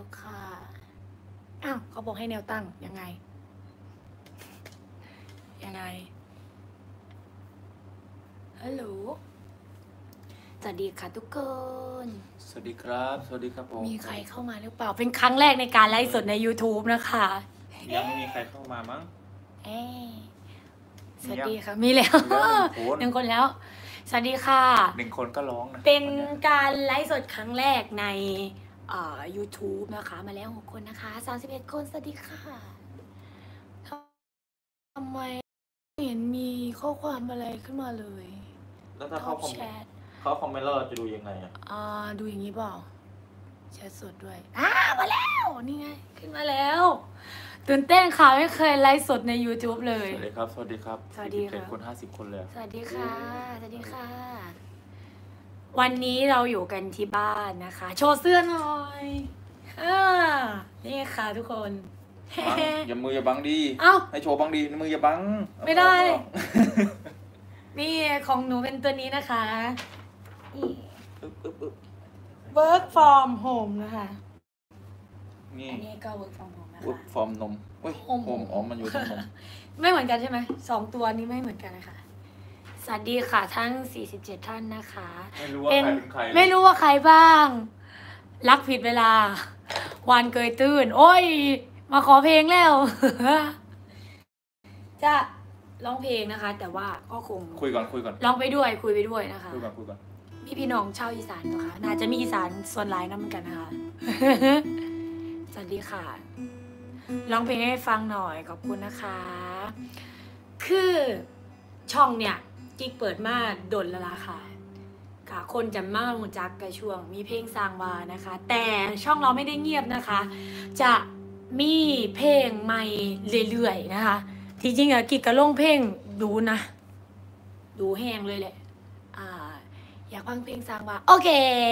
ค่ะอ้าวเขาบอกให้แนวตั้งยังไงฮัลโหลสวัสดีค่ะทุกคนสวัสดีครับสวัสดีครับผมมีใครเข้ามาหรือเปล่าเป็นครั้งแรกในการไลฟ์สดใน YouTube นะคะยังไม่มีใครเข้ามามั้งสวัสดีค่ะมีแล้วหนึ่งคนแล้วสวัสดีค่ะ 1 คนก็ร้องนะเป็นการไลฟ์สดครั้งแรกในYouTube นะคะมาแล้ว6 คนนะคะ31 คนสวัสดีค่ะทำไมไม่เห็นมีข้อความอะไรขึ้นมาเลยแล้วถ้าเขาคอมเมนต์เราจะดูยังไงดูอย่างนี้เปล่าแชทสดด้วยมาแล้วนี่ไงขึ้นมาแล้วตื่นเต้นค่ะไม่เคยไลฟ์สดใน YouTube เลยสวัสดีครับสวัสดีครับ 47 คน50 คนเลยสวัสดีค่ะสวัสดีค่ะวันนี้เราอยู่กันที่บ้านนะคะโชว์เสื้อหน่อยนี่ค่ะทุกคนอย่ามืออย่าบังดีให้โชว์บังดีมืออย่าบังไม่ได้นี่ของหนูเป็นตัวนี้นะคะwork from home นะคะอันนี้ก็ work from home นะคะ work from นมมันอยู่ที่นมไม่เหมือนกันใช่ไหม2 ตัวนี้ไม่เหมือนกันนะคะสวัสดีค่ะทั้ง47 ท่านนะคะไม่รู้ว่าใครเป็นใครไม่รู้ว่าใครบ้างรักผิดเวลาวันเกยตื่นโอ้ยมาขอเพลงแล้วจะร้องเพลงนะคะแต่ว่าก็คงคุยก่อนร้องไปด้วยคุยไปด้วยนะคะคุยก่อนพี่น้องชาวอีสานนะคะน่าจะมีอีสานส่วนหลายนั่นเหมือนกันนะคะสวัสดีค่ะร้องเพลงให้ฟังหน่อยขอบคุณนะคะคือช่องเนี่ยกิ๊กเปิดมาดนแล้วล่ะค่ะคนจะมากรู้จักกับช่วงมีเพลงสร้างวานะคะแต่ช่องเราไม่ได้เงียบนะคะจะมีเพลงใหม่เรื่อยๆนะคะที่จริงอะกิ๊กก็ลงเพลงดูนะดูแห้งเลยแหละอยากฟังเพลงสร้างวาโอเค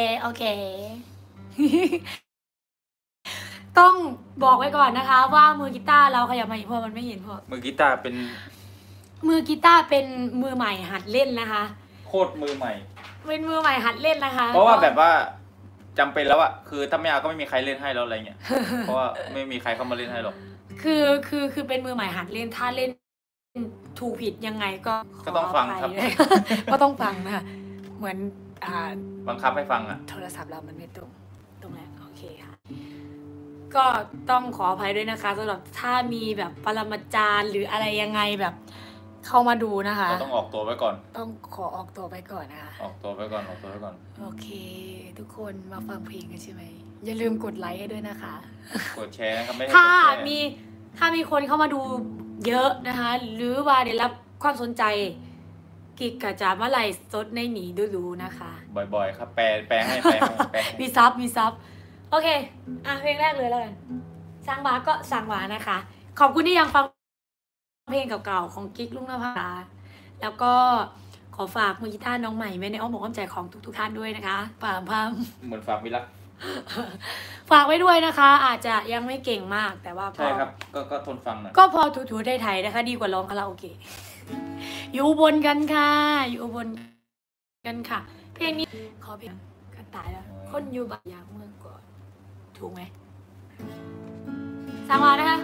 ต้องบอกไว้ก่อนนะคะว่ามือกีตาร์เราขยับมาอีกเพราะมันไม่เห็นเพราะมือกีตาร์เป็นมือใหม่หัดเล่นนะคะโคตรมือใหม่เป็นมือใหม่หัดเล่นนะคะเพราะว่าแบบว่าจำเป็นแล้วอะคือถ้าไม่เอาก็ไม่มีใครเล่นให้แล้วอะไรเงี้ยเพราะว่าไม่มีใครเข้ามาเล่นให้หรอกคือเป็นมือใหม่หัดเล่นถ้าเล่นถูกผิดยังไงก็ต้องฟังครับก็ต้องฟังนะคะเหมือนบังคับให้ฟังอะโทรศัพท์เรามันไม่ตรงแล้วโอเคค่ะก็ต้องขออภัยด้วยนะคะสำหรับถ้ามีแบบปรมาจารย์หรืออะไรยังไงแบบเข้ามาดูนะคะต้องออกตัวไว้ก่อนต้องขอออกตัวไปก่อนนะคะออกตัวไว้ก่อนโอเคทุกคนมาฟังเพลงกันใช่ไหมอย่าลืมกดไลค์ให้ด้วยนะคะกดแชร์นะครับไม่ให้ถ้ามีคนเข้ามาดูเยอะนะคะหรือว่าได้รับความสนใจกิกกะจะมาไลฟ์สดในหนีดูนะคะบ่อยๆครับแปลให้มีซับโอเคเพลงแรกเลยแล้วกันสร้างวาก็สร้างวานะคะขอบคุณที่ยังฟังเพลงเก่าๆของกิ๊กลุงนภาแล้วก็ขอฝากมือกีตาร์น้องใหม่ไว้ในอ้อมอกอ้อมใจของทุกท่านด้วยนะคะพามเหมือนฝากมิรักฝากไว้ด้วยนะคะอาจจะยังไม่เก่งมากแต่ว่าใช่ครับก็ทนฟังนะก็พอถูๆไทยๆนะคะดีกว่าร้องคาราโอเกะอยู่บนกันค่ะอยู่บนกันค่ะเพลงนี้ขอเพลงกันตายแล้วคนอยู่บ้านอยากเมืองก่อนถูกไหมสร้างวานะคะ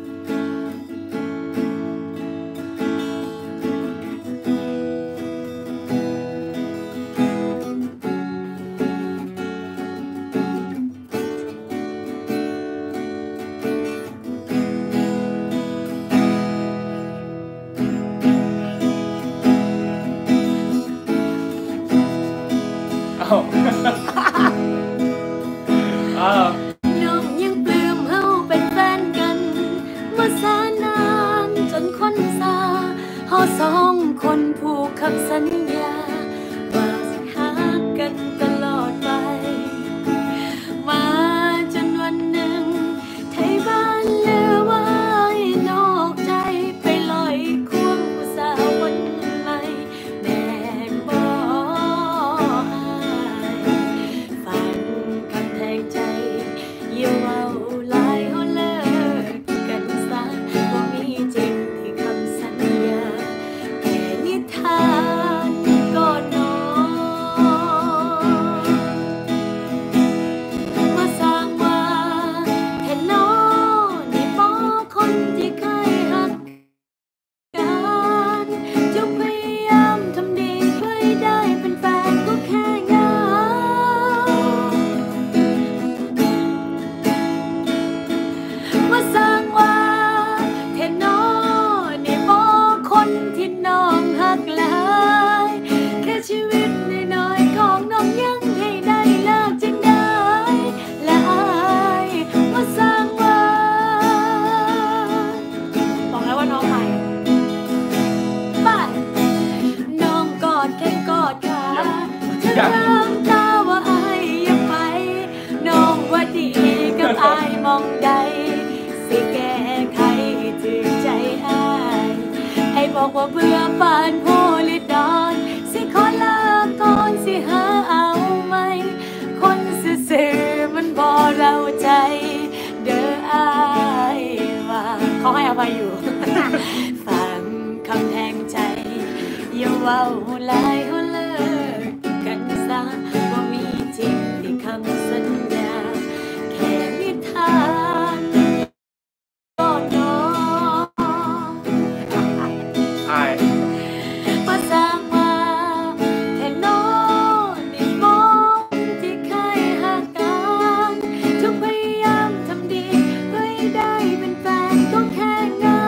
น้องยังปลื้มเฮาเป็นแฟนกันมาแสนนานจนคนซาเฮา2 คนผูกคำสัญญาว่าสิหากันตลอดไปมาจนวันหนึ่งไทยบ้านเลือไว้นอกใจไปลอยควงผู้สาวคนใหม่แม่นบ่ฝันกับแทงใจอย่าเว้าหลายเฮาเลิกกันซะบ่มีจริงที่คำสัญญาแค่นิทานบอกว่าเบื่อปานโพลิดอนสิขอลาก่อนสิหาเอาไหมคนซื่อๆมันบ่เราใจเด้ออายว่าเขาให้อภัยอยู่ ฟังคำแทงใจอย่าเว้าหลายเขาเลิกกันซะว่ามีจริงที่คำสัญญาแค่นิทานก็น้องอายมาสร้างมาแทนน้องได้มองที่เคยห่างกันทุกพยายามทำดีเพื่อให้ได้เป็นแฟนก็แค่เหงา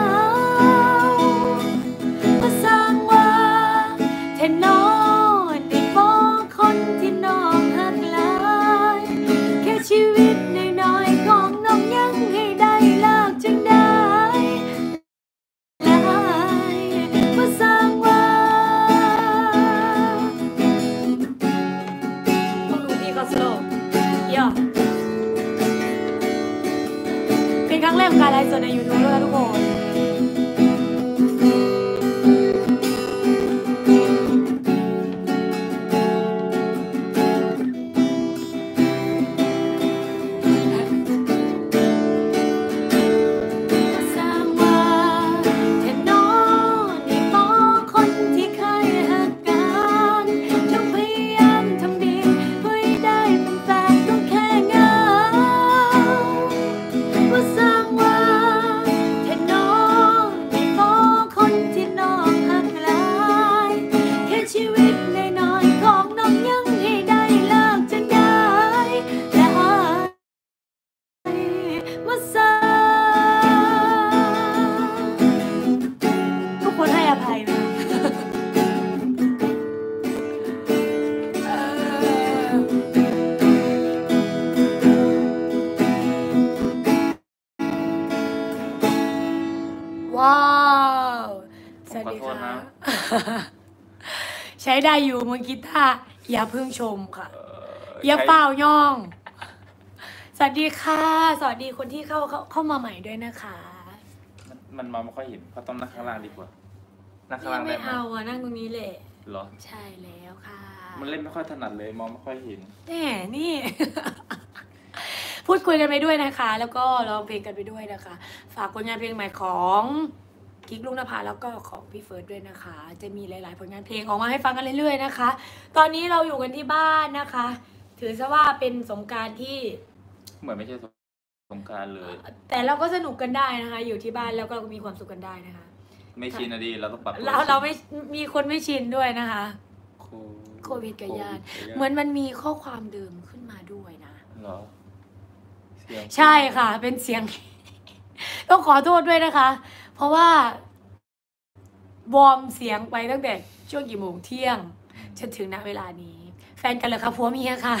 มาสร้างว่าแทนน้องได้มองคนที่น้องหักหลายแค่ชีวิตน้อยๆของน้องยังให้ได้เลิกจังได้มาสร้างว่าพวกหนูพี่ก็สโลว์ย่อเป็นครั้งแรกของการไลฟ์สดใน YouTube ด้วยทุกคนสร้างว่าแทนน้องได้มองคนที่เคยหักกันจงพยายามทำดีเพื่อให้ได้เป็นแฟนต้องแค่เหงาว่าสร้างว่าแทนน้องได้มองคนที่น้องหักหลายแค่ชีวิตน้อยๆของน้องยังให้ได้เลิกจะได้และมาสร้างทุกคนให้อภัยนะว้าวสวัสดีขอโทษค่ะนะใช้ได้อยู่มือกีตาร์อย่าเพิ่งชมค่ะ อย่าใช้เปล่าย่อง สวัสดีค่ะ สวัสดีคนที่เข้ามาใหม่ด้วยนะคะมันมาไม่ค่อยเห็นเขาต้องนั่งข้างล่างดีกว่านั่งข้างนี่ล่างได้ไม่ไหมเอาอะนั่งตรงนี้แหละเหรอใช่แล้วค่ะมันเล่นไม่ค่อยถนัดเลยมองไม่ค่อยเห็นแน่นี่ พูดคุยกันไปด้วยนะคะ แล้วก็ร้องเพลงกันไปด้วยนะคะ ฝากผลงานเพลงใหม่ของกิ๊กลุงนภาแล้วก็ของพี่เฟิร์สด้วยนะคะ จะมีหลายๆผลงานเพลงออกมาให้ฟังกันเรื่อยๆนะคะ ตอนนี้เราอยู่กันที่บ้านนะคะ ถือซะว่าเป็นสงกรานต์ที่เหมือนไม่ใช่สงกรารเลยแต่เราก็สนุกกันได้นะคะ อยู่ที่บ้านแล้วก็มีความสุขกันได้นะคะไม่ชินนะดีเราต้องปรับตัวเราไม่มีคนไม่ชินด้วยนะคะโคโควิดกับญาติโควิดกับญาติเหมือนมันมีข้อความเดิมขึ้นมาด้วยนะเหรอเสียงใช่ค่ะ เป็นเสียง ต้องขอโทษด้วยนะคะ เพราะว่าวอร์มเสียงไปตั้งแต่ช่วงกี่โมงเที่ยงจนถึงณเวลานี้ แฟนกันเหรอคะผัวเมียค่ะ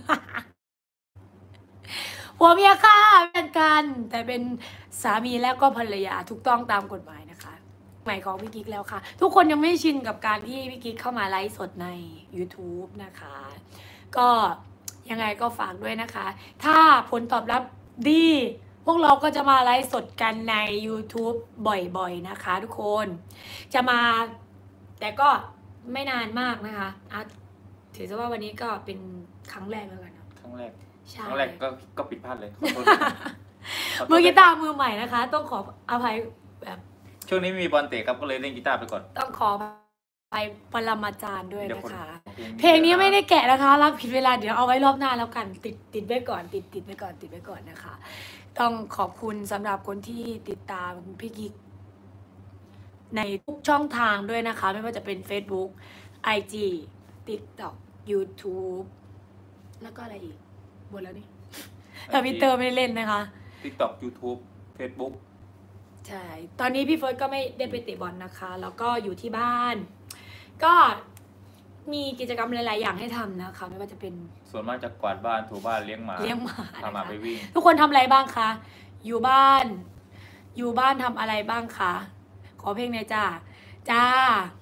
ผัวเมียค่ะแฟนกัน แต่เป็นสามีและก็ภรรยาถูกต้องตามกฎหมายนะคะใหม่ของพี่กิ๊กแล้วค่ะ ทุกคนยังไม่ชินกับการที่พี่กิ๊กเข้ามาไลฟ์สดใน YouTube นะคะ ก็ยังไงก็ฝากด้วยนะคะ ถ้าผลตอบรับดี พวกเราก็จะมาไลฟ์สดกันใน YouTube บ่อยๆนะคะ ทุกคนจะมาแต่ก็ไม่นานมากนะคะถือซะว่าวันนี้ก็เป็นครั้งแรกแล้วกันเนาะครั้งแรกใช่ครั้งแรกก็ผิดพลาดเลยขอโทษมือกีตาร์มือใหม่นะคะ ต้องขออภัยแบบช่วงนี้มีบอลเตะครับก็เลยเล่นกีตาร์ไปก่อนต้องขอไปปรมาจารย์ด้วยเดี๋ยวนะคะคนเพลงนี้ไม่ได้แกะนะคะรับผิดเวลาเดี๋ยวเอาไว้รอบหน้าแล้วกันติดไว้ก่อนติดไว้ก่อนติดไว้ก่อนนะคะ ต้องขอบคุณสำหรับคนที่ติดตามพี่กิ๊กในทุกช่องทางด้วยนะคะ ไม่ว่าจะเป็น Facebook IG TikTok YouTube แล้วก็อะไรอีกหมดแล้วนี่แต่พี่เตอร์ไม่ได้เล่นนะคะ TikTok YouTube Facebook ใช่ ตอนนี้พี่เฟิร์สก็ไม่ได้ไปเตะบอลนะคะ แล้วก็อยู่ที่บ้าน ก็มีกิจกรรมหลาย ๆ อย่างให้ทำนะคะ ไม่ว่าจะเป็นส่วนมากจะกวาดบ้านถูบ้านเลี้ยงหมาเลี้ยงหมาพาหมานะคะไปวิ่งทุกคนทำอะไรบ้างคะ อยู่บ้าน อยู่บ้านทำอะไรบ้างคะ ขอเพลงหน่อยจ้า จ้า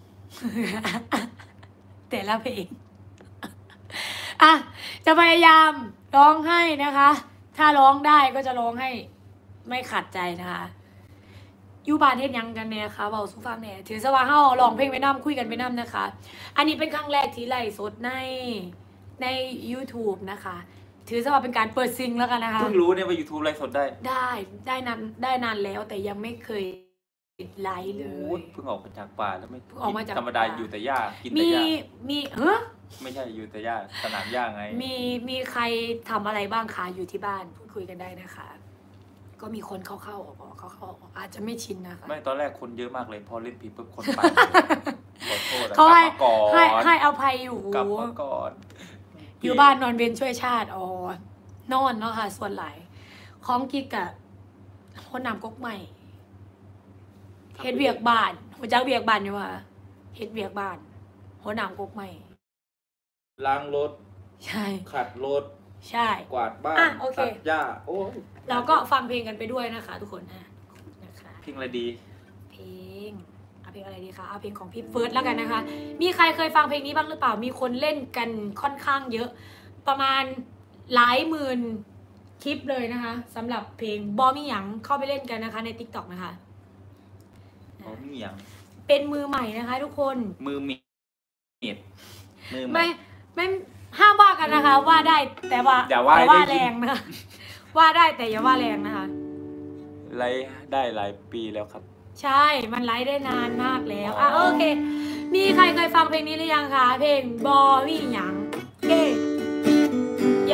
แต่ละเพลง อ่ะ จะพยายามร้องให้นะคะ ถ้าร้องได้ก็จะร้องให้ไม่ขัดใจนะคะอยู่บ้านเฮ็ดหยังกันเนี่ยคะเบาสู้ฟังแหน่ถือซะว่าเฮาร้องเพลงไปนำคุยกันไปนำนะคะ อันนี้เป็นครั้งแรกที่ไลฟ์สดใน YouTube นะคะ ถือซะว่าเป็นการเปิดซิงแล้วกันนะคะเพิ่งรู้เนี่ยว่า YouTube ไลฟ์สดได้ได้นานแล้วแต่ยังไม่เคยไลฟ์เลโอ้ยเพิ่งออกมาจากป่าแล้วไม่เพิ่งออกมาจากธรรมดาป่าอยู่แต่หญ้ากินแต่มีหญ้า ไม่ใช่อยู่แต่หญ้าสนามหญ้าไงมีใครทำอะไรบ้างคะอยู่ที่บ้านพูดคุยกันได้นะคะ ก็มีคนเข้าๆออกๆเข้าๆออกๆอาจจะไม่ชินนะคะไม่ตอนแรกคนเยอะมากเลยพอเล่นผิดปุ๊บคนไปขอโทษนะเขากลับมาก่อนให้อภัยอยู่กลับมาก่อนอยู่บ้านนอนเวนช่วยชาตินอนเนาะค่ะ ส่วนหลายของกิกอะคนนำก๊กใหม่เฮ็ดเวียกบ้านหัวเจ้าเวียกบ้านอยู่ว่าเฮ็ดเวียกบ้านหัวนำก๊กใหม่ล้างรถใช่ขัดรถใช่กวาดบ้านโอเคตัดหญ้าโอ้ยเราก็ฟังเพลงกันไปด้วยนะคะ ทุกคนนะคะเพลงอะไรดีเพลงเอาเพลงอะไรดีคะเอาเพลงของพี่เฟิร์สแล้วกันนะคะ มีใครเคยฟังเพลงนี้บ้างหรือเปล่ามีคนเล่นกันค่อนข้างเยอะ ประมาณหลายหมื่นคลิปเลยนะคะสำหรับเพลงบอมีหยังเข้าไปเล่นกันนะคะใน TikTok นะคะอ๋อมีอย่างเป็นมือใหม่นะคะ ทุกคนมือมีดมือไม่ห้ามว่ากันนะคะ ว่าได้แต่ว่าอย่าว่าแต่ว่าได้ยินแรงนะคะ ว่าได้แต่อย่าว่าแรงนะคะไลฟ์ได้หลายปีแล้วครับใช่มันไลฟ์ได้นานมากแล้วโอเค มีใครเคยฟังเพลงนี้หรือยังคะเพลงบอมีหยังเก้โย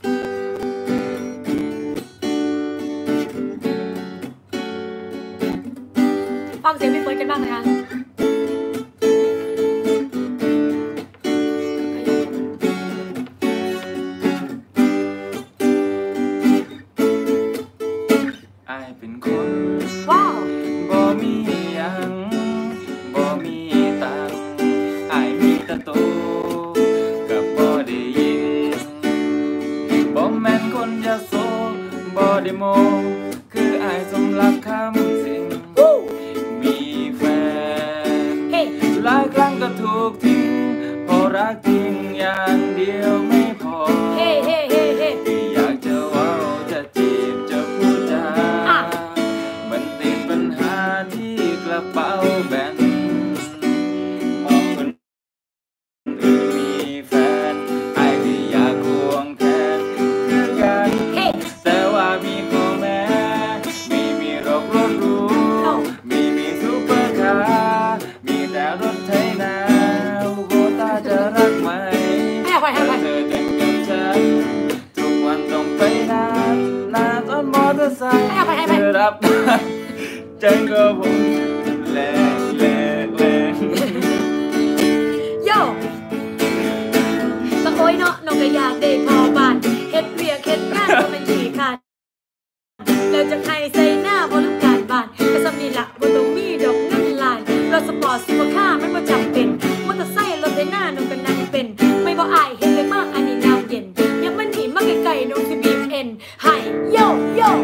ฟังเสียงพี่เฟิร์สกันบ้างนะคะอายเป็นคนว้าวบ่มีหยังบ่มีตังค์อายมีแต่โตกับบ่ได้ยินบ่แม่นคนยโสบ่ได้โมคืออายสมรักคำสิงมีแฟนเฮ้หลายครั้งก็ถูกทิ้งเพราะรักจริงอย่างเดียวไม่พอเฮ้เฮ้เฮ้เฮ้ที่อยากจะเว้าจะจีบจะพูดจา มันติดปัญหาที่กระเป๋าแบนมองคนอื่นมีแฟนไอ้ก็อยากควงแทนคือกันเฮ้แต่ว่ามีข้อแม้มีรถหรูมีซุปเปอร์คาร์มีแต่รถไถนาโบตาจะรักไหมให้อภัยให้อภัยเธอแต่งกับฉันทุกวันต้องไปนาตอนมอเตอร์ไซค์ให้อภัยให้อภัยเธอรับมาใจก็ผมแรงโย่ตะโกยเนาะน้องก็อยากได้พอบ้านเฮ็ดเวียกเฮ็ดงานก็เป็นขี้ขาดแล้วจะให้ใส่หน้าพอลูกการบ้านก็สำนีละบ่ต้องมีดอกเงินล้านรถสปอร์ตซุปเปอร์คาร์มันบ่จำเป็นมอเตอร์ไซค์รถไถนาน้องก็นั่งเป็นไม่บ่อายเฮ็ดเลยมากอันนี้น้ำเย็นอย่ามันหนีมาไกลๆน้องสิบีบเอ็นให้โย่โย่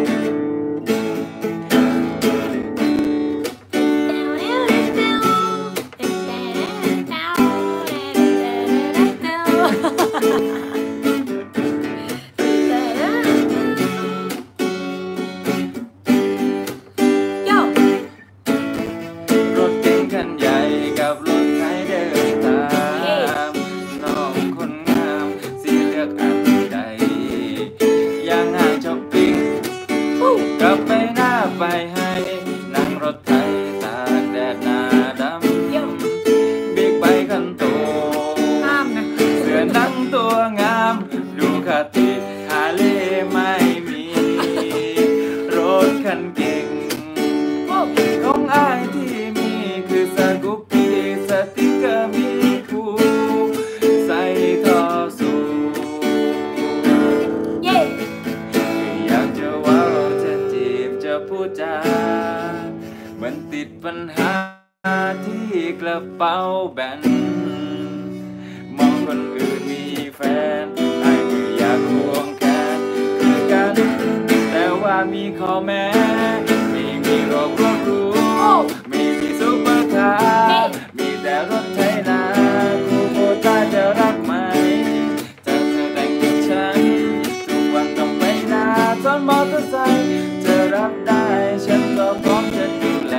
โย่รถเก๋งคันใหญ่กับรถไถเดินตามน้องคนงามสิเลือกอันใดอย่างห้างช้อปปิ้งกลับไปหน้าไปให้นั่งรถไถตากแดดหน้าดำบิ๊กไบค์คันโตห้ามนะเสื้อหนังตัวงามดูคาติฮาเล่ไม่มี รถคันเก่งโอ้ของอายที่มีคือสกูปปี้สติกเกอร์มีผูกใส่ท่อสูงเย่อยากจะเว้าจะจีบจะพูดจามันติดปัญหาที่กระเป๋าแบนมองคนอื่นมีแฟนไอ้ก็อยากควงแขนคือกันแต่ว่ามีข้อแม้ไม่มีรถหรูไม่มีซุปเปอร์คาร์มีแต่รถไถนาคูโบต้าจะรักไหมถ้าเธอแต่งกับฉันทุกวันต้องไปนาซ้อนมอเตอร์ไซค์เธอรับได้ฉันก็พร้อมจะดูแล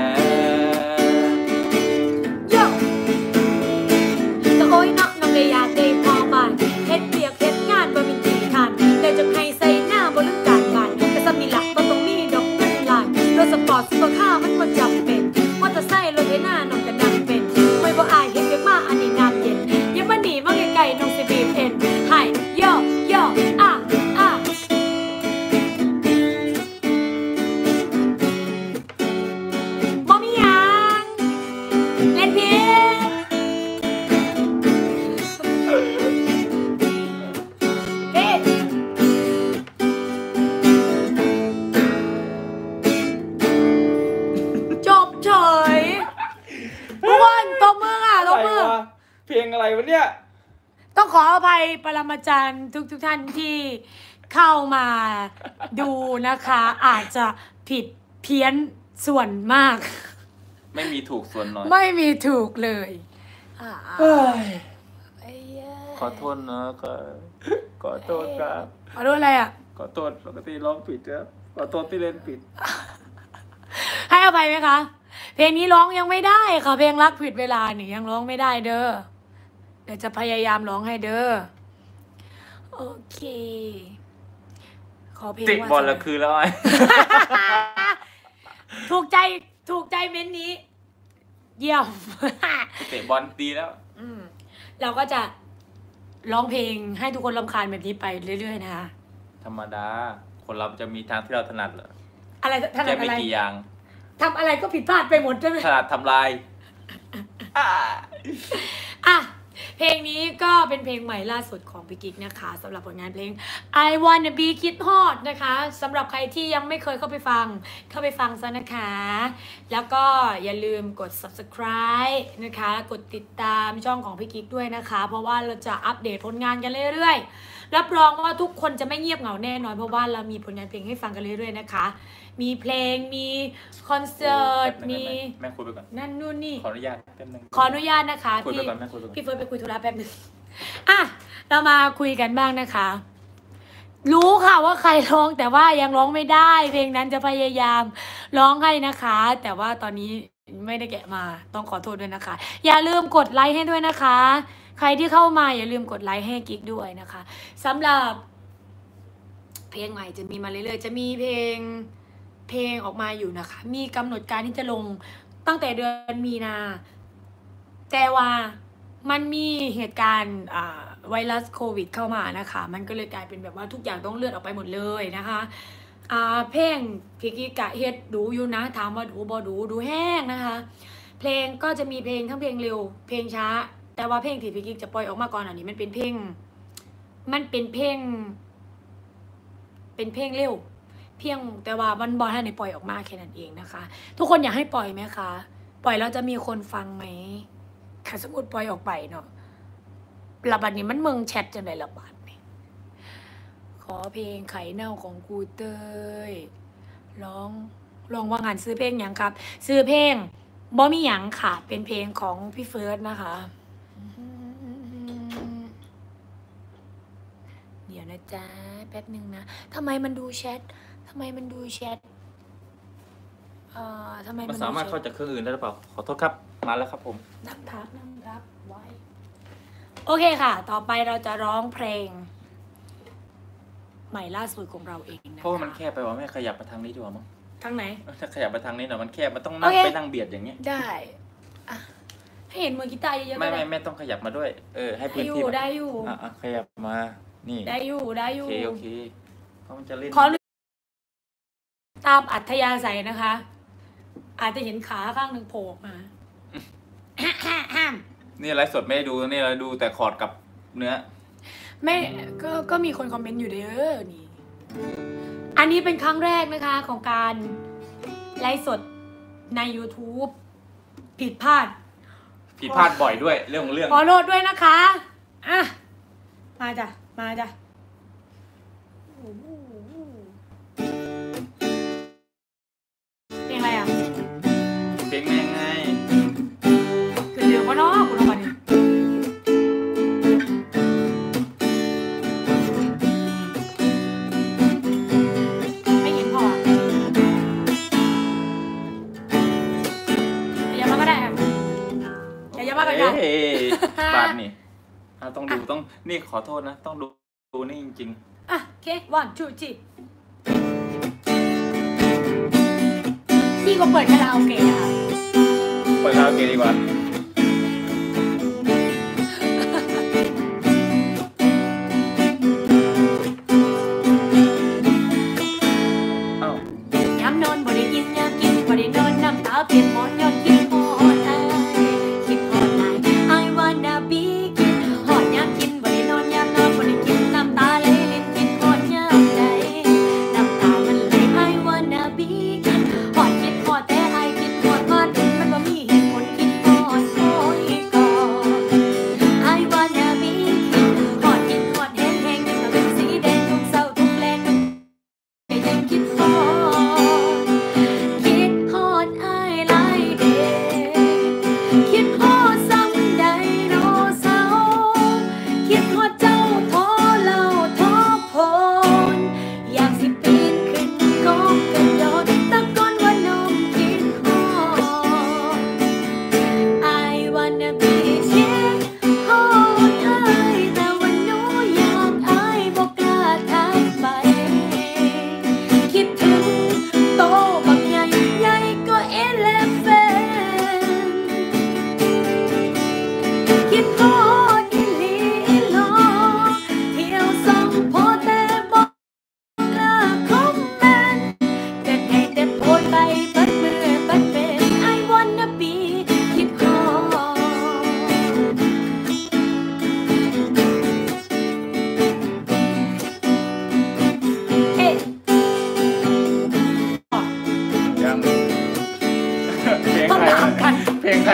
ปรมาจารย์ทุกท่านที่เข้ามาดูนะคะ อาจจะผิดเพี้ยนส่วนมากไม่มีถูกส่วนน้อยไม่มีถูกเลยขอโทษนะขอโทษครับขอโทษอะไรอ่ะขอโทษปกติร้องผิดครับขอโทษที่เล่นผิดให้อภัยไหมคะ เพลงนี้ร้องยังไม่ได้ค่ะ เพลงรักผิดเวลานี่ยังร้องไม่ได้เด้อเดี๋ยวจะพยายามร้องให้เด้อโอเคขอเพลงติดบอลแล้วคือแล้วไอ้ถูกใจเม้นนี้ เยี่ยมเตะบอลดีแล้วเราก็จะร้องเพลงให้ทุกคนรำคาญแบบนี้ไปเรื่อยๆนะคะธรรมดาคนเราจะมีทางที่เราถนัดเหรออะไรถนัดแค่อะไม่ไรกี่อย่างทำอะไรก็ผิดพลาดไปหมดใช่ไหมถนัดทำลายอ่ะเพลงนี้ก็เป็นเพลงใหม่ล่าสุดของพี่กิ๊กนะคะสำหรับผลงานเพลง I Wanna Be Kid Hot นะคะสำหรับใครที่ยังไม่เคยเข้าไปฟังซะนะคะ แล้วก็อย่าลืมกด subscribe นะคะกดติดตามช่องของพี่กิ๊กด้วยนะคะเพราะว่าเราจะอัปเดตผลงานกันเรื่อยๆรับรองว่าทุกคนจะไม่เงียบเหงาแน่นอนเพราะว่าเรามีผลงานเพลงให้ฟังกันเรื่อยๆนะคะมีเพลงมีคอนเสิร์ตมีแม่คุยไปก่อนนั่นนู่นนี่ขออนุญาตแป๊บนึงขออนุญาตนะคะคุยไปก่อนแม่คุยไปก่อนพี่เฟิร์สไปคุยธุระแป๊บนึงอ่ะเรามาคุยกันบ้างนะคะ รู้ค่ะว่าใครร้องแต่ว่ายังร้องไม่ได้ เพลงนั้นจะพยายามร้องให้นะคะ แต่ว่าตอนนี้ไม่ได้แกะมาต้องขอโทษด้วยนะคะ อย่าลืมกดไลค์ให้ด้วยนะคะ ใครที่เข้ามาอย่าลืมกดไลค์ให้กิ๊กด้วยนะคะสำหรับเพลงใหม่จะมีมาเรื่อยๆจะมีเพลงออกมาอยู่นะคะมีกำหนดการที่จะลงตั้งแต่เดือนมีนาแต่ว่ามันมีเหตุการณ์ไวรัสโควิดเข้ามานะคะมันก็เลยกลายเป็นแบบว่าทุกอย่างต้องเลื่อนออกไปหมดเลยนะคะเพลงพี่กิ๊กกะเฮ็ดดูอยู่นะถามว่าดูบ่ดูแห้งนะคะเพลงก็จะมีเพลงทั้งเพลงเร็วเพลงช้าแต่ว่าเพลงที่พี่กิ๊กจะปล่อยออกมาก่อนอันนี้มันเป็นเพลงเร็วเพียงแต่ว่าวันบอลให้ในปล่อยออกมาแค่นั้นเองนะคะทุกคนอยากให้ปล่อยไหมคะปล่อยแล้วจะมีคนฟังไหมถ้าสมมติปล่อยออกไปเนาะระบาดนี้มันเมืองแชทจังเลยระบาดนี่ขอเพลงไข่เน่าของกูเตยร้องว่างานซื้อเพลงหยังครับซื้อเพลงบ่มีหยังค่ะเป็นเพลงของพี่เฟิร์สนะคะเดี๋ยวนะจ๊ะแป๊บนึงนะทำไมมันดูแชททำไมมันดูแชททำไมมันสามารถเข้าจากเครื่องอื่นได้หรือเปล่าขอโทษครับมาแล้วครับผมนั่งรับไว้โอเคค่ะต่อไปเราจะร้องเพลงใหม่ล่าสุดของเราเองนะเพราะว่ามันแคบไปว่าแม่ขยับมาทางนี้ดีกว่ามั้งทางไหนถ้าขยับไปทางนี้หน่อยมันแคบมันต้องนั่งไปนั่งเบียดอย่างเงี้ยได้ให้เห็นมือกีตาร์เยอะๆไม่แม่ต้องขยับมาด้วยให้พื้นที่ได้อยู่ขยับมานี่ได้อยู่โอเคเพราะมันจะเล่นขอตามอัธยาศัยนะคะอาจจะเห็นขาข้างหนึ่งโผล่มานี่ไลฟ์สดไม่ได้ดูนี่เราดูแต่คอร์ดกับเนื้อไม่ก็มีคนคอมเมนต์อยู่เด้อนี่อันนี้เป็นครั้งแรกนะคะของการไลฟ์สดใน YouTube ผิดพลาดบ่อยด้วยเรื่องขอโทษด้วยนะคะอ่ะมาจ้ะเพลงอะไรอ่ะเพลงแม่ไงคือเดี๋ยวว่าน้องคุณเอาไปดิไม่เห็นพออย่ามาก็ได้อย่ามากันกันบาดนี่ต้องดูต้องนี่ขอโทษนะต้องดูนี่จริงๆโอเค 1 2 3นี่ก็เปิดคาราโอเกะนะคะเปิดคาราโอเกะดีกว่าย้ำนอนบ่ได้กินย้ำกินบ่ได้นอนน้ำตาเปียกหมอนย้อนคิดฮอดไอคิดฮอดไอ I wanna be kid ฮอดย้ำกินบ่ได้นอนย้ำนอนบ่ได้กินน้ำตาไหลลิ้นคิดฮอดย้ำใดน้ำตามันไหล I wanna be kid ฮอดคิดฮอดแต่ไอคิดฮอดมันบ่มีเหตุผลคิดฮอด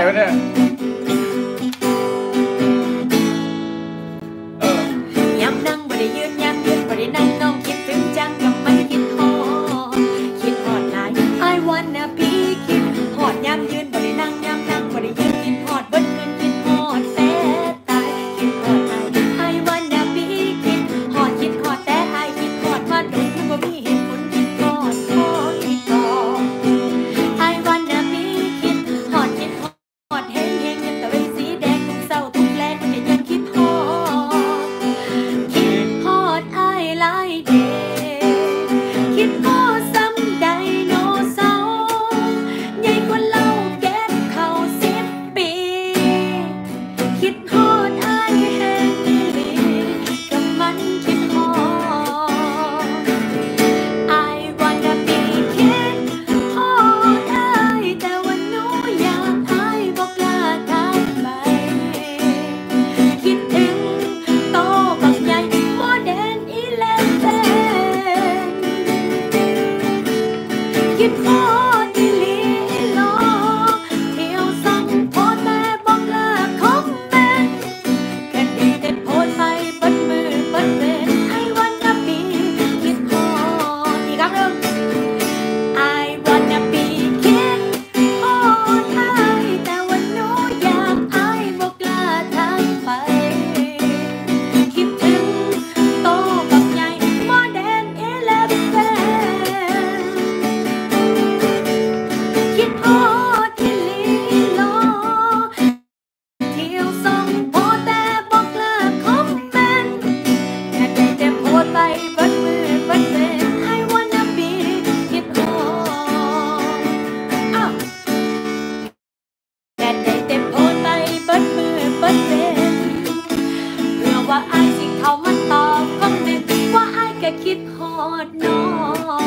วะเนี่ยย้ำนั่งบ่ได้ยืนย้ำยืนบ่ได้นั่งน้องคิดถึงจังกับมันคิดฮอดหลาย I wanna be คิดฮอดย้ำยืนบ่ได้นั่งย้ำนั่งบ่ได้ยืนคิดฮอดเบิดคืนคิดฮอดแต่ตายคิดฮอดหลาย I wanna be คิดฮอดแต่Iคิดฮอดมาโดนบ่มีเหตุผลคิดฮอดคิดฮอด I wanna be คิดฮอดเห็นเงินตะเวนสีแดงทุกเศร้าทุกแลงมันก็ยังคิดฮอดอ้ายหลายเดคิดฮอดซ้ำไดโนเสาร์ใหญ่กว่าเราเก็บเข้า10 ปีคิดฮอดอ้ายแห้งอีหลีกับมันคิดฮอด I wanna be คิดฮอดอ้ายแต่ว่าหนูอยากอ้ายบ่กล้าทำไปคิดถึงโตบักใหญ่โมเดล11คิดฮอดอีหลีหลอเที่ยวสั่งโพสต์แต่บ่กล้าคอมเมนต์แค่ดีแต่โพสต์ไปเบิดมือเบิดเวร I wanna be คิดฮอดอีกครั้งหนึ่ง I wanna be คิดฮอดอ้ายแต่ว่าหนูอยากอ้ายบ่กล้าทักไปคิดถึงโตบักใหญ่โมเดล11คิดฮอดอีหลีหลอเที่ยวส่องโพสต์แต่บ่กล้าคอมเมนต์แค่ได้แต่โพสต์ไปเบิดมือเบิดเวร I wanna be คิดฮอดอ้าวแค่ได้แต่โพสต์ไปเบิดมือเบิดเวรเพื่อว่าอ้ายสิเข้ามาตอบคอมเมนต์ว่าอ้ายก็คิดฮอดน้อง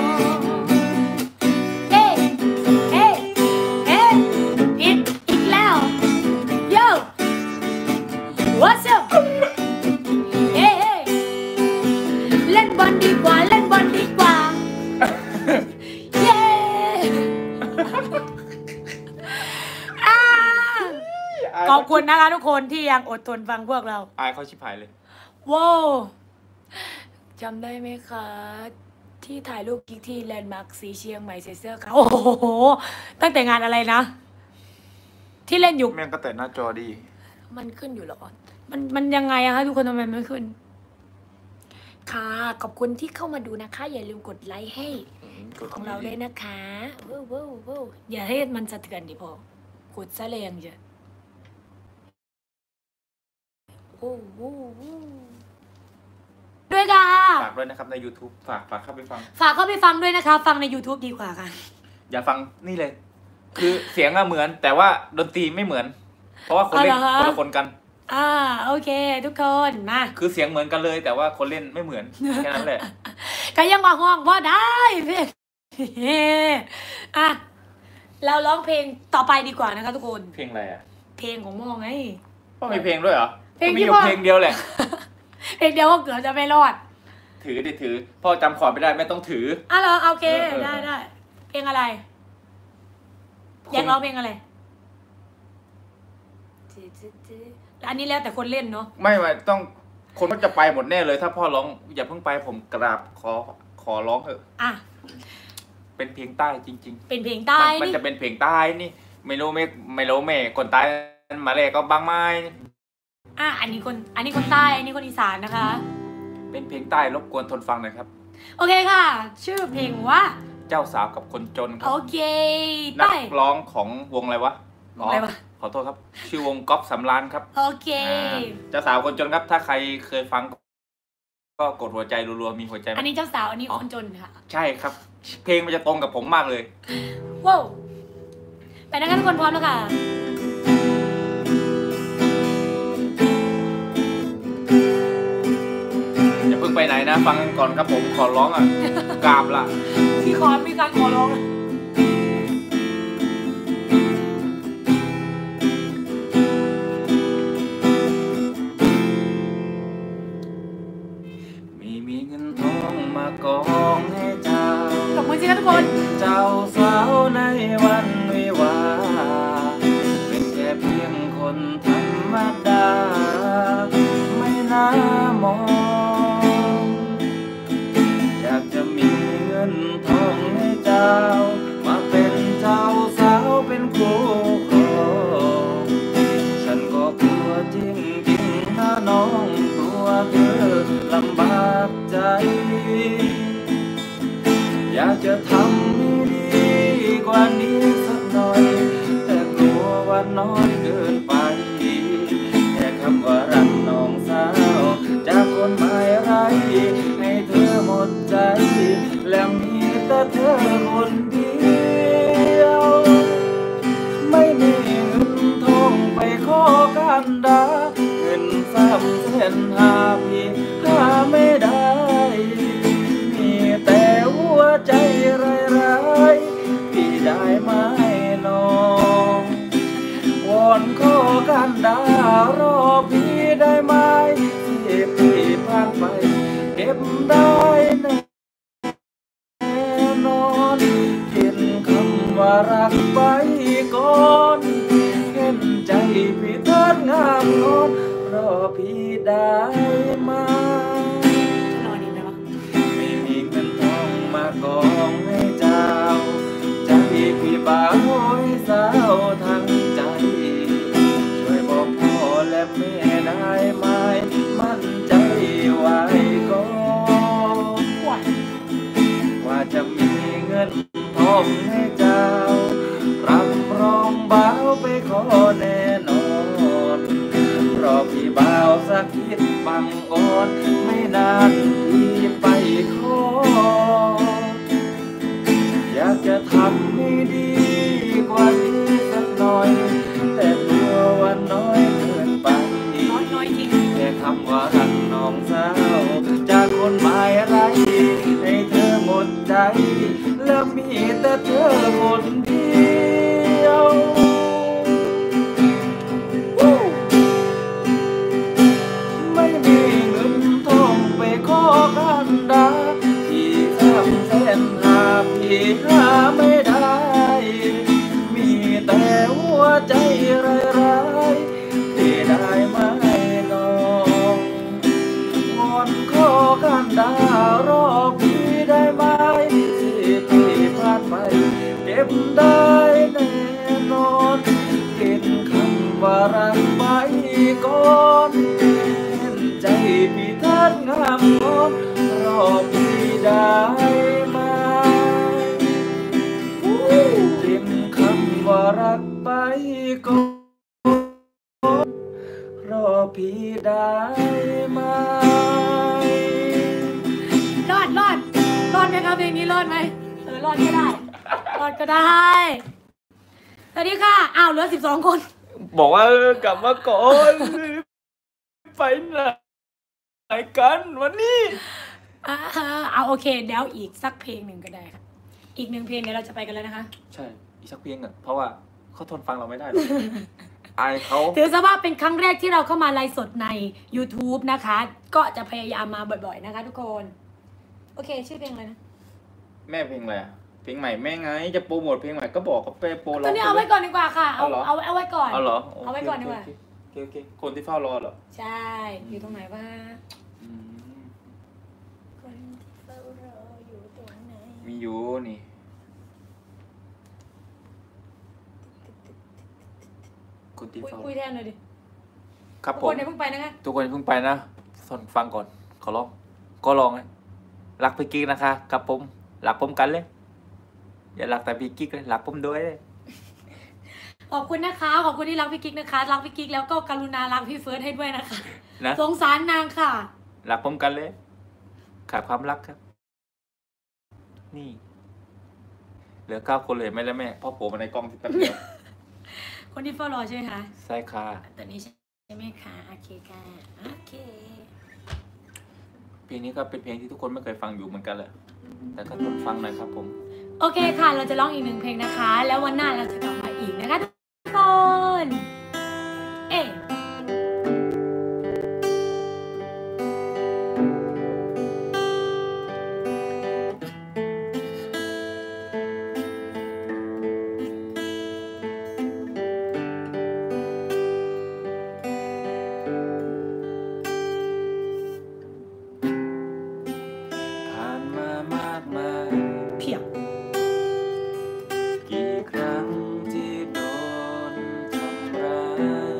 เฮ้เฮ้เฮ้ผิดอีกแล้ว Yo What's up เฮ้เล่นบอลดีกว่าเล่นบอลดีกว่า เย้อ่าขอบคุณนะคะทุกคนที่ยังอดทนฟังพวกเราอายเขาชิบหายเลยว้าวจำได้ไหมคะ ที่ถ่ายรูปกิ๊กที่แลนด์มาร์คสีเชียงใหม่ใส่เสื้อขาวโอ้โห ตั้งแต่งานอะไรนะ ที่เล่นอยู่แม่งก็แต่หน้าจอดีมันขึ้นอยู่เหรอ มันยังไงอะคะทุกคนทำไมไม่ขึ้น ค่ะ ขอบคุณที่เข้ามาดูนะคะ อย่าลืมกดไลค์ให้ของเราด้วยนะคะว้าวว้าวว้าวอย่าให้มันสะเทือนดิพอกดซะแรงจ้ะโอ้โหด้วยค่ะฝากด้วยนะครับใน YouTube ฝากเข้าไปฟังฝากเข้าไปฟังด้วยนะคะ ฟังใน YouTube ดีกว่าค่ะอย่าฟังนี่เลย คือเสียงอะเหมือนแต่ว่าดนตรีไม่เหมือน เพราะว่าคนเล่นอ๋อเหรอคะคนละคนกันโอเค ทุกคนมาคือเสียงเหมือนกันเลย แต่ว่าคนเล่นไม่เหมือนแค่นั้นแหละก็ยังมาห้องว่าได้เพลงอ่ะเราร้องเพลงต่อไปดีกว่านะคะทุกคนเพลงอะไรอะเพลงของม่อไงพ่อมีเพลงด้วยเหรอเพลงก็ที่มีอยู่พ่อเพลงเดียวแหละเพลงเดียวก็เกือบจะไม่รอดถือดิถือ พ่อจำคอร์ดไม่ได้ไม่ต้องถือเหรอโอเคเออได้เพลงอะไร อยากร้องเพลงอะไรอันนี้แล้วแต่คนเล่นเนาะไม่ต้องคนก็จะไปหมดแน่เลย ถ้าพ่อร้องอย่าเพิ่งไปผมกราบขอร้องเถอะอ่ะเป็นเพลงใต้จริงๆเป็นเพลงใต้มันนี่จะเป็นเพลงใต้นี่ไม่รู้แม่คนใต้มาเลยก็บางไม้อันนี้คนใต้ อันนี้คนอีสานนะคะเป็นเพลงใต้รบกวนทนฟังหน่อยครับโอเคค่ะ ชื่อเพลงว่าเจ้าสาวกับคนจนครัโอบ เคนัใต้กร้องของวงอะไรวะวงอะไรวะขอโทษครับ ชื่อวงก๊อฟสำรานครับโอเคเจ้าสาวคนจนครับ ถ้าใครเคยฟัง ก็กดหัวใจรัวๆมีหัวใจไหมอันนี้เจ้าสาว อันนี้คนจนค่ะใช่ครับ เพลงมันจะตรงกับผมมากเลยว้าวไปนะคะทุกคนพร้อมแล้วค่ะอย่าเพิ่งไปไหนนะ ฟังกันก่อนครับผมขอร้องอ่ะ กราบละมีการขอร้องมีเงินทองมากองให้เจ้าขอบคุณสิคะทุกคนเจ้าสาวในวันวิวาห์เป็คนธรรมดาไม่น่ามองอยากจะมีเงินทองให้เจ้ามาเป็นเจ้าสาวเป็นคู่ครองฉันก็กลัวจริงๆนะน้องกลัวเธอลำบากใจอยากจะทำให้ดีกว่านี้สักหน่อยแต่กลัวว่าน้อยเกินไปแค่คำว่ารักน้องสาวจากคนหมายไรให้เธอหมดใจแล้วมีแต่เธอคนเดียวไม่มีเงินทองไปขอกันดาเงิน300,000 หาพี่หาไม่ได้มีแต่หัวใจร้ายๆพี่ได้ไหมน้องวอนขอกันดารอพี่ได้ไหมที่พี่ผ่านไปเก็บได้แน่นอนเห็นคำว่ารักไปก่อนเห็นใจพี่เทิดงามงอนรอพี่ได้ไหมจะรอดีไหมวะไม่มีเงินทองมากองให้เจ้าใจพี่บ่าวให้สาวทั้งใจช่วยบอกพ่อและแม่ได้ไหมมั่นใจไว้ก่อนว่าจะมีเงินทองให้เจ้ารับรองบ่าวไปขอแน่นอนรอพี่บ่าวสักคิดบังก่อนไม่นานพี่ไปขออยากจะทำให้ดีกว่านี้สักหน่อยแต่กลัวว่าน้อยเกินไปน้อยจริงแค่คำว่ารักน้องสาวจากคนหมายไรให้เธอหมดใจแล้วมีแต่เธอคนเดียวไม่มีเงินทองไปขอกันดาที่300,000 หาพี่หาไม่ได้มีแต่หัวใจร้ายๆที่ได้ไหมน้องวอนขอกันดารอพี่ได้ไหมที่พี่พลาดไปเก็บได้แน่นอนเห็นคำว่ารักไปก่อนเห็นใจพี่ทัดงามงอนรอพี่ได้ไหมเห็นคำว่ารักไปก่อนรอพี่ได้ไหมรอดไหมครับเพลงนี้รอดไหมรอดก็ได้รอดก็ได้สวัสดีค่ะอ้าวเหลือ12 คนบอกว่ากลับมาก่อนไปไหนกันวันนี้เอาโอเคเดี๋ยวอีกสักเพลงหนึ่งก็ได้ค่ะอีก1 เพลงเดี๋ยวเราจะไปกันแล้วนะคะใช่อีกสักเพลงอ่ะเพราะว่าเขาทนฟังเราไม่ได้หรอกอายเขาถือซะว่าเป็นครั้งแรกที่เราเข้ามาไลฟ์สดใน YouTube นะคะก็จะพยายามมาบ่อยๆนะคะทุกคนโอเคชื่อเพลงอะไรนะแม่เพลงอะไรอ่ะเพลงใหม่แม่ไงจะโปรโมทเพลงใหม่ก็บอกกับโปรตอนนี้เอาไว้ก่อนดีกว่าค่ะเอาไว้ก่อนเอาเหรอเอาไว้ก่อนดีกว่าโอเคคนที่เฝ้ารอเหรอใช่อยู่ตรงไหนวะคนที่เฝ้ารออยู่ตรงไหนมีอยู่นี่คนที่เฝ้าคุยแทนเลยดิครับผมทุกคนอย่าเพิ่งไปนะคะทุกคนอย่าเพิ่งไปนะฟังก่อนขอร้องก็ลองเลยรักพี่กิ๊กนะคะกับผมรักผมกันเลยอย่ารักแต่พี่กิ๊กเลยรักผมด้วยเลยขอบคุณนะคะขอบคุณที่รักพี่กิ๊กนะคะรักพี่กิ๊กแล้วก็กรุณารักพี่เฟิร์สให้ด้วยนะคะนะสงสารนางค่ะรักผมกันเลยขาดความรักครับนี่เหลือ9 คนเลยไหมแล้วแม่พ่อโผล่มาในกล้องที่แป๊บเดียวคนที่เฝ้ารอใช่ไหมคะใช่ค่ะตอนนี้ใช่ไหมคะโอเคค่ะโอเคเพลงนี้ก็เป็นเพลงที่ทุกคนไม่เคยฟังอยู่เหมือนกันเลยแต่ก็ทนฟังหน่อยครับผมโอเคค่ะเราจะร้องอีก1 เพลงนะคะแล้ววันหน้าเราจะกลับมาอีกนะคะทุกคนพียบกี่ครั้งที่โดนทำร้าย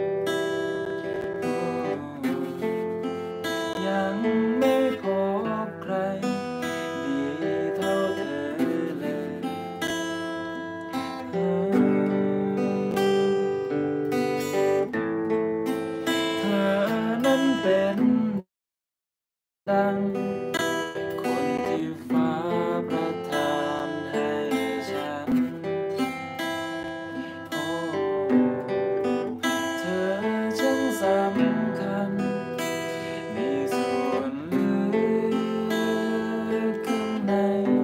ยังไม่พบใครดีเท่าเธอเลยเธอนั้นเป็นดังคนที่ฟ้าประทานให้ฉันโอ้เธอช่างสำคัญในส่วนลึกข้างใน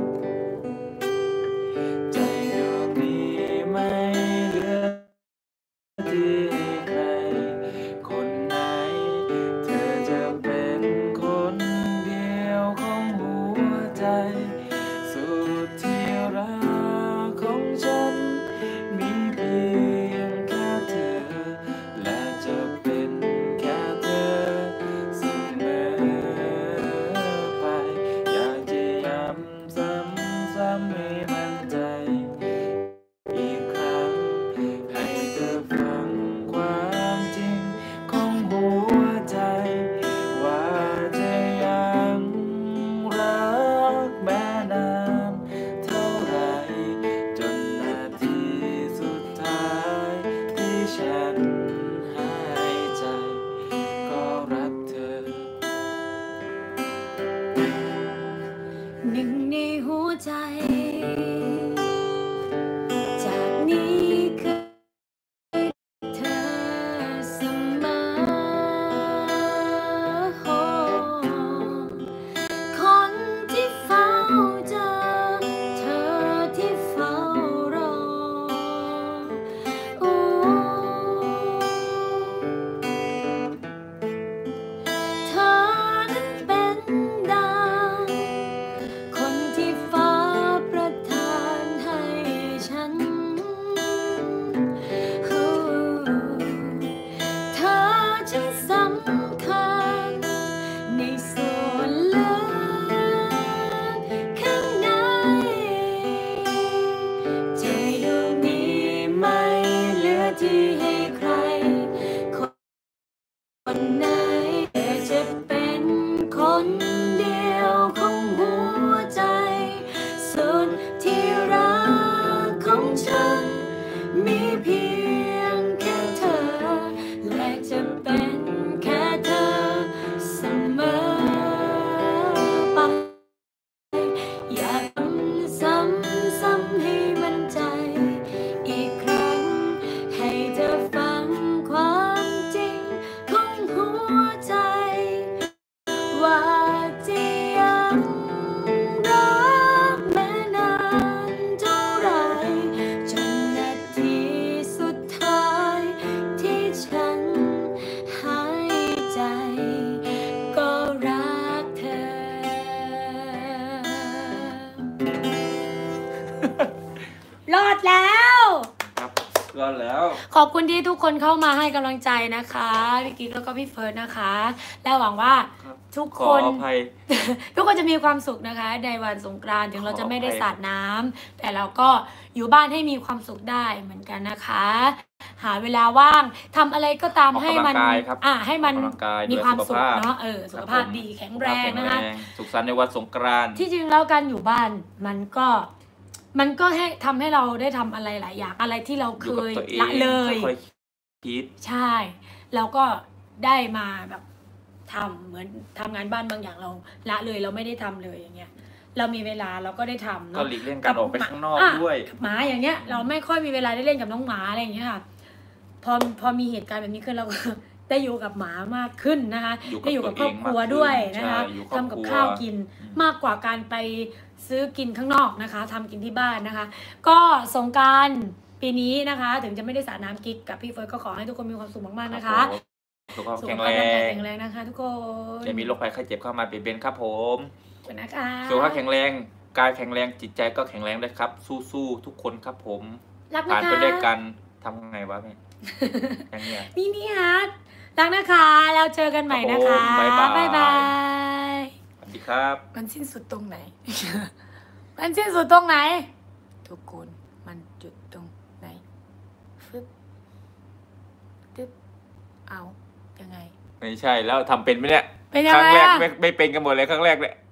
ใจดวงนี้ไม่เหลือที่ใครคนไหนเธอจะเป็นคนเดียวของหัวใจสุดที่รักของฉันมีเพียงแค่เธอและจะเป็นแค่เธอเสมอไปอยากจะย้ำซ้ำให้มั่นใจอีกครั้งให้เธอฟังความจริงของหัวใจว่าจะยังรักแม้นานเท่าไรจนนาทีสุดท้ายที่ฉันหายใจก็รักเธอหนึ่งในหัวใจจากนี้คือเธอเสมอคนที่เฝ้าเจอเธอที่เฝ้ารอโอ้เธอนั้นเป็นดังคนที่ฟ้าประทานให้ฉันเธอจึงสำคัญในส่วนลึกข้างในใจดวงนี้ไม่เหลือที่ให้ใครคนไหนจะเป็นคนเดียวของหัวใจสุดที่รักของฉันมีเพียงแค่เธอและจะเป็นแค่เธอเสมอไปอยากซ้ำให้มั่นใจอีกครั้งให้เธอฟังความจริงของหัวใจว่าจะยังรักแม้นานเท่าไรจนนาทีสุดท้ายที่ฉันหายใจก็รักเธอ รอดแล้วครับรอดแล้วขอบคุณที่ทุกคนเข้ามาให้กำลังใจนะคะพี่กิ๊กแล้วก็พี่เฟิร์สนะคะ และหวังว่าทุกขคอน อภัยทุกคนจะมีความสุขนะคะในวันสงกรานต์ถึงเราจะไม่ได้ขออภัยสาดน้ำแต่เราก็อยู่บ้านให้มีความสุขได้เหมือนกันนะคะ หาเวลาว่างทำอะไรก็ตามออกให้กำลัมันงกายครับให้มันออกกำลังกายมีความสุขดูแลสุขภาพเนาะสุขภาพครับผมดีแข็งแรงนะคะสุขสันต์ในวันสงกรานต์ที่จริงแล้วการอยู่บ้านมันก็ให้ทำให้เราได้ทำอะไรหลายอย่างอะไรที่เราอเคยู่กับยตัวเองละเลยค่อยๆคิดใช่แล้วก็ได้มาแบบทำเหมือนทำงานบ้านบางอย่างเราละเลยเราไม่ได้ทำเลยอย่างเงี้ยเรามีเวลาเราก็ได้ทำก็เนาะหลีกเลี่ยงการออกไปข้างนอกด้วยกับหมาอย่างเงี้ย เราไม่ค่อยมีเวลาได้เล่นกับน้องหมาอะไรอย่างเงี้ยค่ะพอมีเหตุการณ์แบบนี้ขึ้นเราก็ ได้อยู่กับหมามากขึ้นนะคะอยู่กับได้อยู่กับครอบครัวตัวเองมากขึ้นด้วยนะคะใช่อยู่ครอบครัวทำกับข้าวกินมากกว่าการไปซื้อกินข้างนอกนะคะทำกินที่บ้านนะคะ ก็สงกรานต์ปีนี้นะคะ ถึงจะไม่ได้สาดน้ำกิ๊กกับพี่เฟิร์สก็ขอให้ทุกคนมีความสุขมากๆนะคะสุขภาพสุขแข็งภาแรพร่างกายงแข็งแรงนะคะ ทุกคนจะมีโรคภัยไข้เจ็บเข้ามาเบียดเบียนครับผมขอบคุณนะคะสุขภาพแข็งแรงกายแข็งแรงจิตใจก็แข็งแรงด้วยครับ สู้ๆทุกคนครับผมรักผ่านะนคะไปด้วยกันทำไงวะแม่ อย่างเงี้ยนี่ฮะรักนะคะแล้วเจอกันใหม่นะคะครับผมบ๊ายบายบ๊ายบายสวัสดีครับมันสิ้นสุดตรงไหนมันสิ้นสุดตรงไหน ทุกคนมันจุดตรงไหนฟึบตึ๊บเอายังไงไม่ใช่แล้วทำเป็นไหมเนี่ยเป็นยังครั้ไงงแรกอะไม่เป็นกันหมดเลยครั้งแรกเนี่ย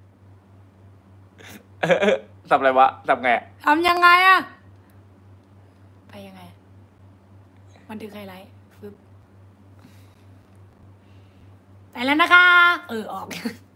ทำอะไรวะทำไงอะทำยังไงอะไปยังไง มันถึงไฮไลท์ฟึบไปแล้วนะคะ ออก